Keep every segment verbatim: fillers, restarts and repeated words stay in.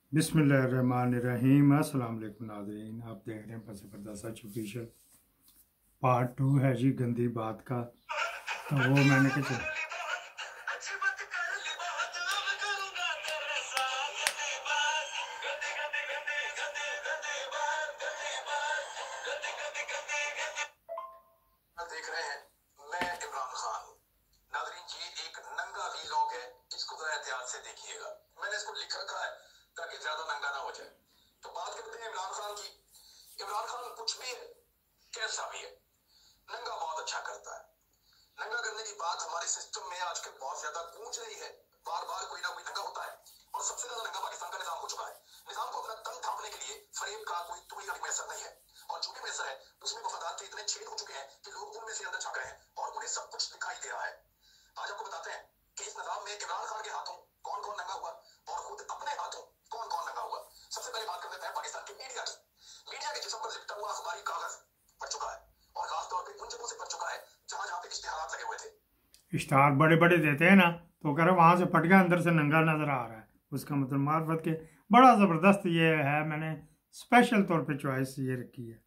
बिस्मिल्लाहिर्रहमानिर्रहीम। अस्सलाम वालेकुम नाज़रीन, आप देख रहे हैं पस पर्दा सच ऑफिशियल। पार्ट टू है जी गंदी बात का। तो वो मैंने कहा चल देख रहे हैं, मैं इमरान खान। नाज़रीन, ये एक नंगा वीलॉग है, इसको जरा एहतियात से देखिएगा। मैंने इसको लिख रखा है ताकि ज्यादा नंगा ना हो जाए। तो बात करते हैं इमरान खान की। इमरान खान कुछ भी है, कैसा भी है, नंगा बहुत अच्छा करता है। नंगा करने की बात हमारे सिस्टम में आजकल बहुत ज्यादा गूंज रही है। बार बार कोई ना कोई नंगा होता है, और सबसे ज्यादा नंगा पाकिस्तान का निजाम हो चुका है। निजाम को अपना तंग थामने के लिए फरेब का कोई तुड़िया भी मैसर नहीं है, और जो भी मैसर है उसमें वफादार के इतने छेद हो चुके हैं कि लोग उनमें से अंदर झांक रहे हैं और उन्हें सब कुछ दिखाई दे रहा है। आज आपको बताते हैं कि इस निजाम में इमरान खान के हाथों कौन कौन नंगा हुआ और खुद अपने हाथों कौन कौन नंगा हुआ। सबसे पहले बात कर लेते हैं पाकिस्तान की मीडिया की। मीडिया के जिस्म पर लिपटा हुआ अखबारी कागज पड़ चुका है, और खासतौर पर उन जगहों से पड़ चुका है जहां जहां पे इश्तिहारात लगे हुए थे। स्टार बड़े बड़े देते हैं ना, तो कह रहे वहां से फट गया, अंदर से नंगा नजर आ रहा है। उसका मतलब मार्फत के बड़ा जबरदस्त ये है। मैंने स्पेशल तौर पे चॉइस ये रखी है।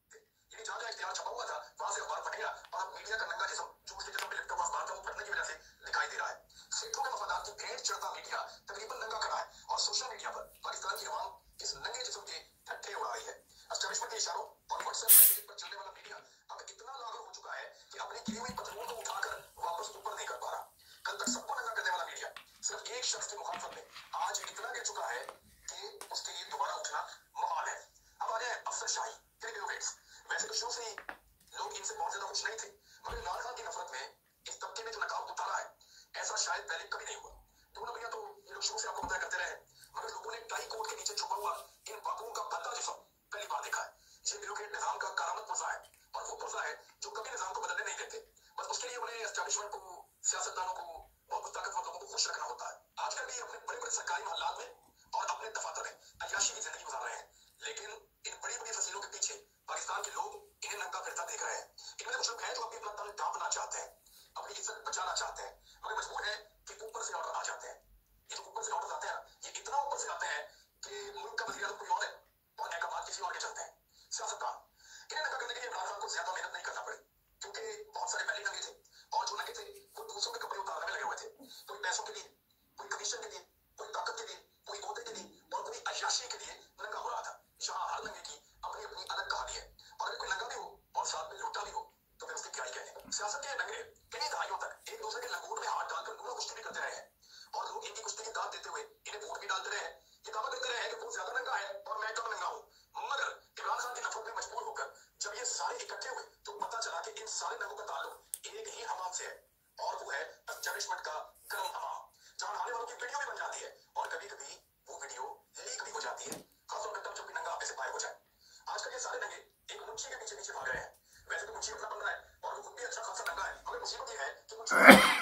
एक शख्स की मुखालफत में आज इतना गिर चुका है कि उसके लिए दोबारा उठना मुहाल है। अब आ जाए अफसरशाही, क्रिमिनोवेट्स। वैसे तो शुरू से ही लोग इनसे बहुत ज्यादा खुश नहीं थे, मगर इमरान खान की नफरत में इस तबके ने जो नकाब उतारा है, ऐसा शायद पहले कभी नहीं हुआ। तो भैया तो ये लोग शुरू से आपको बताया करते रहे, मगर लोगों ने टाई कोट के नीचे छुपा हुआ इन बाबुओं का भद्दा जिस्म पहली बार देखा है। ये ब्यूरोक्रेट निजाम का करामत पुर्जा है, और वो पुर्जा है जो कभी निजाम को बदलने नहीं देते। बस उसके लिए उन्हें एस्टैब्लिशमेंट को, सियासतदानों को और कुछ ताकतवर लोगों को खुश रखना होता है। आजकल भी अपने बड़े बड़े सरकारी महल्लात में और अपने दफातर में अय्याशी की जिंदगी गुजार रहे हैं, लेकिन इन बड़ी बड़ी फसीलों के पीछे पाकिस्तान के लोग इन्हें नंगा फिरता देख रहे हैं। इनमें कुछ लोग हैं जो अपनी अपना तन ढांपना चाहते हैं, अपनी इज्जत बचाना चाहते हैं, मगर मजबूर है कि ऊपर से ऑर्डर आ जाते हैं। ये जो ऊपर से ऑर्डर आते हैं ना, ये इतना ऊपर से आते हैं कि मुल्क का वज़ीर आज़म कोई और है और अहकाम किसी और के चलते हैं। सियासतदान इन्हें नंगा करने के लिए इमरान खान को ज्यादा मेहनत नहीं करना पड़ी, क्योंकि बहुत सारे पहले नंगे थे, और जो नंगे थे वो दूसरों के कपड़े उतारने में लगे हुए थे। कोई पैसों के लिए, कोई कमीशन के लिए, कोई ताकत के लिए, कोई ओहदे के लिए, और कोई अय्याशी के लिए नंगा हो रहा था। यहाँ हर नंगे की अपनी अपनी अलग कहानी है, और अगर कोई नंगा भी हो और साथ में लुटा भी हो तो फिर उसकी क्या ही कहने। सियासत के नंगे कई दहाइयों तक एक दूसरे के लंगोट में हाथ डालकर लूना कुश्ती भी करते रहे हैं, और लोग इनकी कुश्ती की दाद देते हुए इन्हें वोट भी डालते रहे हैं। ये दावा करते रहे हैं कि वो ज्यादा नंगा है और मैं कम नंगा हूँ। मगर इमरान खान की नफरत में मजबूर होकर जब ये सारे इकट्ठे हुए तो पता चला कि इन सारे नंगों का ताल्लुक एक ही हमाम से है, और वो है एस्टैब्लिशमेंट का गर्म हमाम, जहां नहाने वालों की वीडियो भी बन जाती है, और कभी कभी वो वीडियो लीक भी हो जाती है, खासतौर पर तब जब भी नंगा आपसे पाए हो जाए। आजकल ये सारे नंगे एक मुंशी के पीछे पीछे भाग रहे हैं। वैसे तो मुंशी अपना बन रहा है और वो खुद भी अच्छा खासा नंगा है, मगर मुसीबत ये है कि मुंशी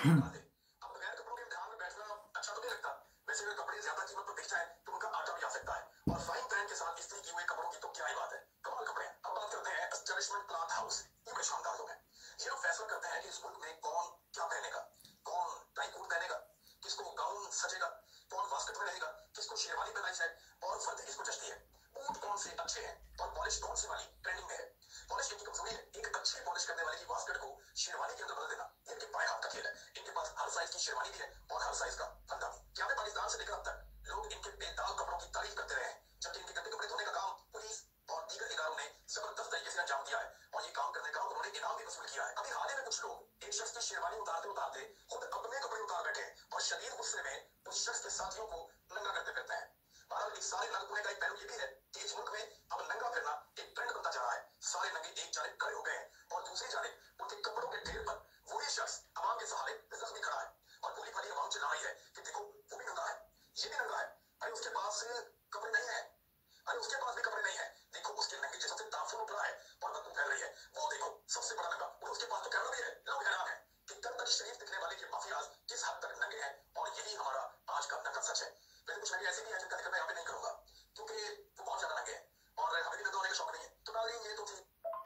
अब बगैर कपड़ों के ध्यान में बैठना अच्छा तो नहीं लगता। वैसे अगर कपड़े ज्यादा कीमत पर बिक जाए तो उनका आटा भी आ सकता है, और फाइन पैंट के साथ इस्त्री किए हुए कपड़ों की तो क्या ही बात है, कमाल कपड़े हैं। अब बात करते हैं एस्टैब्लिशमेंट क्लॉथ हाउस। ये बड़े शानदार लोग हैं। ये लोग फैसला करते हैं कि इस मुल्क में कौन क्या पहनेगा, कौन टाई कोट पहनेगा, किसको गाउन सजेगा, कौन वास्कट में रहेगा, किसको शेरवानी पहनाई जाए, और फर्दी किसको जचती है, बूट कौन से अच्छे हैं, और पॉलिश कौन सी वाली ट्रेंडिंग में है। पॉलिश इनकी कमजोरी है, एक अच्छी पॉलिश करने वाले की वास्कट को शेरवानी के अंदर बदल देना ये इनके बाएं हाथ का खेल है। इनके पास हर साइज की शेरवानी भी है और हर साइज का फंदा भी। क्या मैं पाकिस्तान से लेकर अब तक लोग इनके बेदाग कपड़ों की तारीफ करते रहे हैं, जबकि इनके गंदे कपड़े धोने का काम पुलिस और दीगर इदारों ने जबरदस्त तरीके से अंजाम दिया है, और ये काम करने का उन्होंने इनाम भी वसूल किया है। अभी हाल ही में कुछ लोग एक शख्स की शेरवानी उतारते उतारते खुद अपने कपड़े उतार बैठे और शदीद गुस्से में उस शख्स के साथियों को नंगा करते फिरते हैं। बहरहाल इस सारे नंग होने का एक पहलू ये भी है कि इस मुल्क में अब नंगा फिरना एक ट्रेंड बनता जा रहा है। सारे नंगे एक जानिब खड़े हो गए हैं, और दूसरी जानिब उनके कपड़ों के ढेर पर वही शख्स अवाम के सहारे जख्मी खड़ा है, और पूरी भली अवाम चिल्ला रही है कि देखो वो भी नंगा है, ये भी नंगा है, अरे उसके पास कपड़े नहीं है, अरे उसके पास भी कपड़े नहीं है, देखो उसके नंगे जिस्म से ताफून उठ रहा है और बदबू फैल रही है, वो देखो सबसे बड़ा नंगा, और उसके पास तो कैमरा भी है। लोग हैरान है कि कल तक शरीफ दिखने वाले ये माफियाज किस हद तक नंगे हैं, और यही हमारा आज का नंगा सच है। वैसे कुछ नंगे ऐसे भी हैं जिनका जिक्र मैं यहाँ पे नहीं करूंगा, क्योंकि वो बहुत ज्यादा नंगे हैं और हमें भी नंगा होने का शौक नहीं है। तो नाज़रीन, ये तो थी,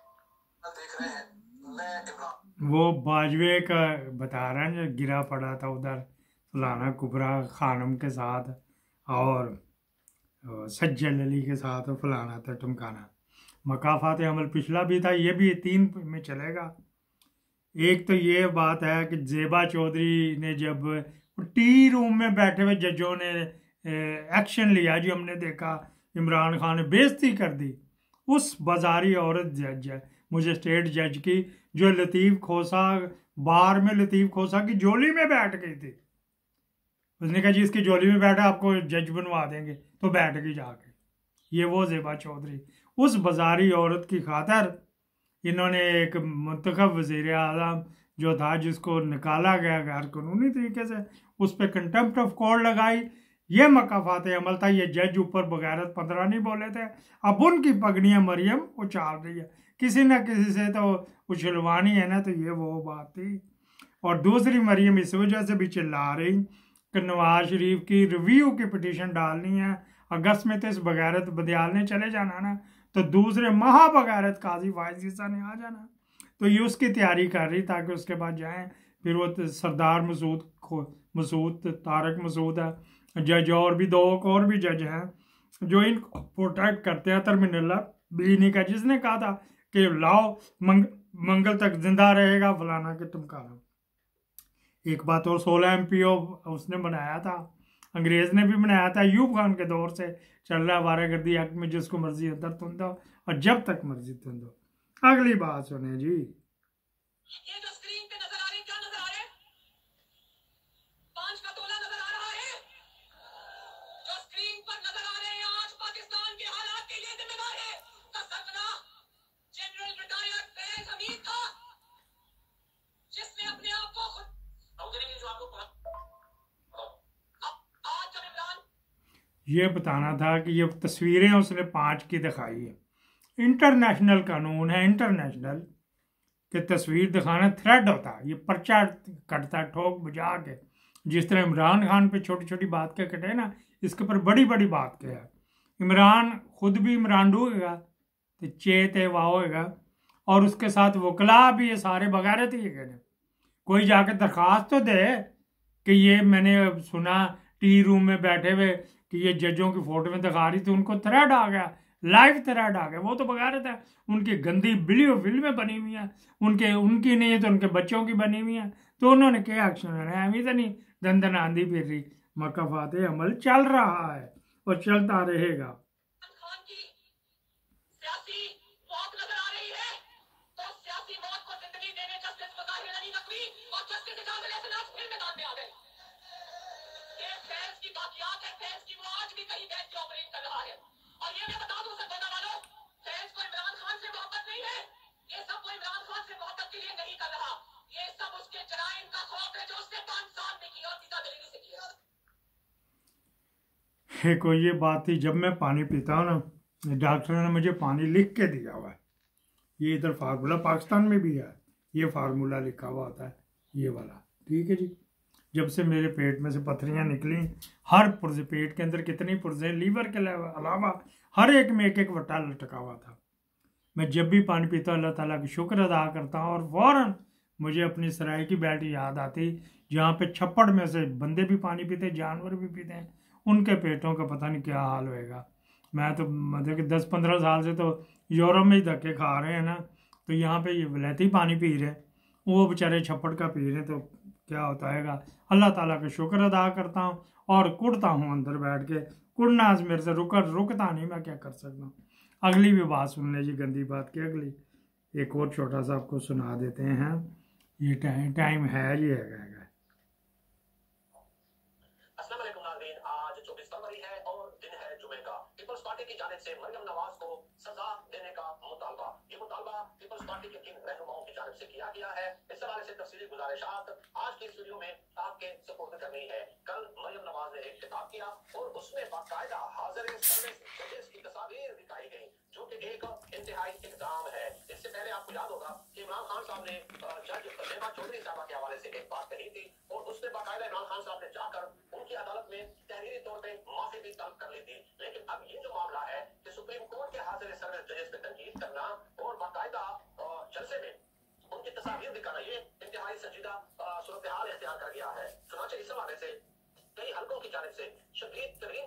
देख रहे हैं मैं इमरान। वो बाजवे का बता रहा है जो गिरा पड़ा था उधर फलाना कुबरा खानम के साथ, और सज्जल अली के साथ फलाना था टमकाना। मकाफात अमल पिछला भी था, ये भी तीन में चलेगा। एक तो ये बात है कि ज़ेबा चौधरी ने जब टी रूम में बैठे हुए जजों ने एक्शन लिया, जो हमने देखा इमरान खान ने बेइज्जती कर दी उस बाजारी औरत जज है मजिस्ट्रेट जज की, जो लतीफ़ खोसा बार में लतीफ़ खोसा की जोली में बैठ गई थी। उसने कहा जी इसकी जोली में बैठा आपको जज बनवा देंगे, तो बैठ गई जाके। ये वो ज़ेबा चौधरी, उस बाजारी औरत की खातर इन्होंने एक मुंतखब वज़ीर आज़म जो था जिसको निकाला गया गैर कानूनी तरीके से, उस पर कंटेम्प्ट ऑफ कोर्ट लगाई। ये मकाफात अमल था। ये जज ऊपर बगैरत पंद्रह नहीं बोले थे, अब उनकी पगड़ियाँ मरियम उछाल रही है, किसी न किसी से तो उछलवानी है ना। तो ये वो बात थी। और दूसरी मरियम इस वजह से भी चिल्ला रही कि नवाज शरीफ की रिव्यू की पिटीशन डालनी है अगस्त में, तो इस बगैरत बदियाल ने चले जाना ना, तो दूसरे महा बगैरत काजी वाइज ईसा ने आ जाना। तो ये उसकी तैयारी कर रही ताकि उसके बाद जाएं। फिर वो सरदार मसूद मसूद तारक मसूद है जज, और भी दो और भी जज हैं जो इनको प्रोटेक्ट करते हैं। तरमिनल्ला बीनी का, जिसने कहा था कि लाओ मंग, मंगल तक जिंदा रहेगा फलाना के टमकाना। एक बात और, सोलह एम पी ओ उसने बनाया था, अंग्रेज ने भी बनाया था, यूब खान के दौर से चल रहा वारागर्दी एक्ट में, जिसको मर्जी अंदर तुम दो और जब तक मर्जी तुम दो। अगली बात सुने जी। ये जो स्क्रीन पे नजर आ रहे क्या नजर आ रहे हैं? पांच का तोला नजर आ रहा है। जो स्क्रीन पर नजर आ रहे हैं आज पाकिस्तान के हालात के लिए जिम्मेदार है सरगना जनरल रिटायर्ड फैज हमीद का, जिसने अपने आप को खुद जो आपको आज जब इमरान ये बताना था कि ये तस्वीरें उसने पांच की दिखाई है। इंटरनेशनल कानून है, इंटरनेशनल के तस्वीर दिखाना थ्रेड होता है, ये पर्चा कटता है ठोक बुझा के। जिस तरह इमरान खान पे छोटी छोटी बात के कटे ना, इसके ऊपर बड़ी बड़ी बात के है। इमरान खुद भी इमरानडू होगा तो चेत है वाह होगा, और उसके साथ वकला भी ये सारे बगैरत ही है। कोई जाके दरखास्त तो दे कि ये मैंने सुना टी रूम में बैठे हुए कि ये जजों की फोटो में दिखा रही थी, उनको थ्रेड आ गया, लाइव थ्रेड आ गया। वो तो बगैरत है, उनकी गंदी वीडियो फिल्में बनी हुई हैं, उनके उनकी नहीं है तो उनके बच्चों की बनी हुई हैं, तो उन्होंने क्या एक्शन लेना है? अभी तो नहीं दंदन आंधी फिर रही, मकाफात अमल चल रहा है और चलता रहेगा। खान की सियासी मौत नजर आ रही है, तो सियासी मौत को जिंदगी देने जस्टिस मुताहिर अली नकवी और जस्टिस इजाजुल एहसास फिर मैदान में आ गए। ये फैज की बाकियात है, फैज की वो आज भी कहीं बैठ के ऑपरेट कर रहा है। और ये मैं बता दूं सरगना वालों, फैज को इमरान खान से मोहब्बत नहीं है, ये सब वो इमरान खान से मोहब्बत के लिए नहीं कर रहा, ये सब उसके जराइम का खौफ है जो उसने पांच साल में किया और पिता दलीली से किया। कोई ये बात थी, जब मैं पानी पीता हूँ ना, डॉक्टर ने मुझे पानी लिख के दिया हुआ है। ये इधर फार्मूला पाकिस्तान में भी है, ये फार्मूला लिखा हुआ होता है ये वाला, ठीक है जी। जब से मेरे पेट में से पथरियाँ निकली, हर पुर्जे, पेट के अंदर कितनी पुर्जे, लीवर के अलावा हर एक में एक एक वट्टा लटका हुआ था। मैं जब भी पानी पीता हूँ अल्लाह ताला की शुक्र अदा करता हूँ, और फौरन मुझे अपनी सराय की बैठी याद आती, जहाँ पे छप्पड़ में से बंदे भी पानी पीते, जानवर भी पीते हैं, उनके पेटों का पता नहीं क्या हाल होएगा। मैं तो मतलब कि दस पंद्रह साल से तो यूरोप में ही धक्के खा रहे हैं ना, तो यहाँ पे ये वलैती पानी पी रहे, वो बेचारे छप्पड़ का पी रहे, तो क्या होता है। अल्लाह ताला का शुक्र अदा करता हूँ और कुड़ता हूँ अंदर बैठ के। कुड़ना आज मेरे से रुका रुकता नहीं, मैं क्या कर सकता हूँ। अगली भी बात सुन ले जी, गंदी बात की अगली एक और छोटा सा आपको सुना देते हैं। ये टाइम टाइम है जी है, है, है। अस्सलाम वालेकुम नाज़रीन, आज चौबीस फरवरी है और दिन है जुमे का। पीपल्स पार्टी की जानिब से मरियम नवाज को सजा देने का मुतालबा, ये मुतालबा पीपल्स पार्टी के किन रहनुमाओं की जानिब से किया गया है, इस हवाले से तफसीली गुजारिशात आज की इस वीडियो में आपके सपोर्ट करनी है। कल मरियम नवाज ने एक खिताब किया और उसमें बाकायदा हाजिर सर्विस जजेस की तस्वीर दिखाई गई, जो कि एक इंतहाई इल्जाम है। इससे पहले आपको याद होगा कि इमरान खान साहब ने जज ज़ेबा चौधरी साहबा के हवाले से एक बात कही थी, और उसने बाकायदा इमरान खान साहब ने जाकर उनकी अदालत में तहरीरी तौर पे माफी भी तलब कर ली थी। लेकिन अब ये जो मामला है कि सुप्रीम कोर्ट के हाजिर सर्विस जजेस पे तनकीद करना और बाकायदा जलसे में उनकी तस्वीर दिखाना, ये इंतहाई संजीदा सूरत हाल इख्तियार कर गया है। चुनांचे इस हवाले से कई हलकों की जानिब से शदीद तरीन तनकीद की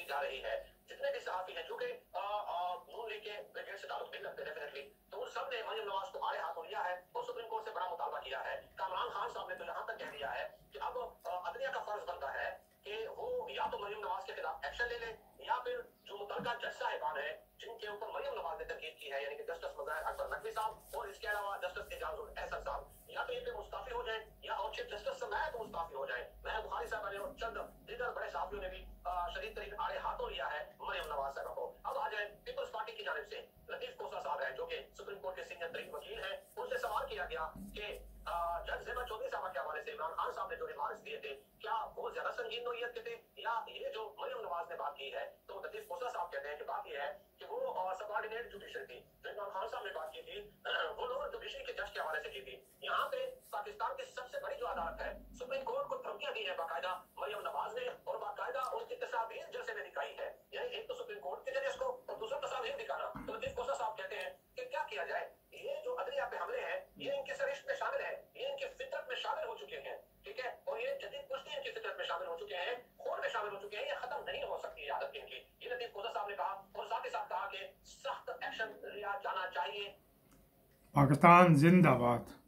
जा रही है, जितने भी सहाफी हैं जो कि नून लीग के ब्रिगेड से ताल्लुक नहीं रखते डेफिनेटली, तो उन सब ने मरियम नवाज को आड़े हाथों लिया है और सुप्रीम कोर्ट से बड़ा मुतालबा किया है। कामरान खान साहब ने तो यहाँ तक कह दिया है कि अब अदलिया का फर्ज बनता है कि वो या तो मरियम नवाज के खिलाफ एक्शन ले ले या फिर जो मुतलका जज साहिबान है जिनके ऊपर मरियम नवाज ने तनकीद की है, यानी कि जस्टिस मज़ाहिर अकबर नकवी साहब और इसके अलावा जस्टिस एजाजुल एहसन साहब, या तो ये मुस्ताफी हो जाए या और चीफ जस्टिस समय तो मुस्ताफी हो जाए। मैं बुखारी साहब ने और चंद दीगर बड़े साहबियों ने भी शदीद तरीन आड़े हाथों लिया है मरियम नवाज साहब को। अब आ जाए पीपल्स पार्टी की जानिब से लतीफ कोसा साहब है जो कि सुप्रीम कोर्ट के सीनियर तरीन वकील है, उनसे सवाल किया गया कि जज ज़ेबा चौधरी साहब के हवाले से इमरान खान साहब ने जो रिमार्क्स दिए थे क्या वो ज्यादा संगीन नौइयत के थे या ये जो मरियम नवाज ने बात की है। तो लतीफ कोसा साहब कहते हैं कि बात यह है कि वो सबऑर्डिनेट जुडिशरी थी, जो इमरान खान साहब ने बात की थी वो लोअर जुडिशरी के जज के हवाले से की थी। यहाँ पे पाकिस्तान की सबसे बड़ी जो अदालत है सुप्रीम कोर्ट को धमकियां दी है बाकायदा मरियम नवाज ने और बाकायदा उसकी तस्वीर जैसे ने दिखाई है, यानी एक तो सुप्रीम कोर्ट के जजेस को और दूसरा तस्वीर दिखाना। तो लतीफ कोसा साहब कहते हैं कि क्या किया जाए, ये जो अदलिया पे हमले हैं ये इनके सरिश्त में शामिल है, ये इनके फितरत में शामिल हो चुके हैं, ठीक है, और ये जदीद कुश्ती इनकी फितरत में शामिल हो चुके हैं, खून में शामिल हो चुके हैं, ये खत्म नहीं हो सकती है आदत इनकी। ये लतीफ कोसा साहब ने कहा और साथ ही साथ कहा कि सख्त एक्शन लिया जाना चाहिए। पाकिस्तान जिंदाबाद।